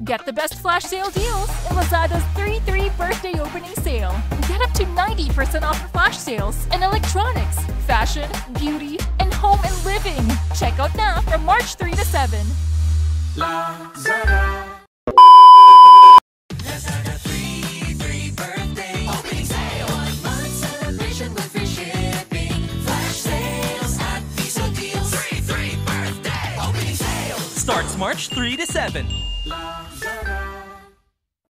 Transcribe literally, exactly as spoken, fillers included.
Get the best flash sale deals in Lazada's three three birthday opening sale. Get up to ninety percent off for flash sales in electronics, fashion, beauty, and home and living. Check out now from March third to seventh. Lazada. Lazada three three birthday opening sale. One month celebration with free shipping. Flash sales at Piso Deals. three three birthday opening sale. Starts March third to seventh.